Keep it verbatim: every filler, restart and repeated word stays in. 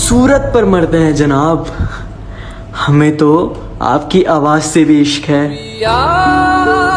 सूरत पर मरते हैं जनाब, हमें तो आपकी आवाज से भी इश्क है।